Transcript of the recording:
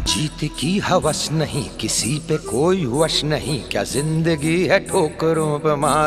जीत की हवस नहीं, किसी पे कोई वश नहीं, क्या जिंदगी है ठोकरों पे मार।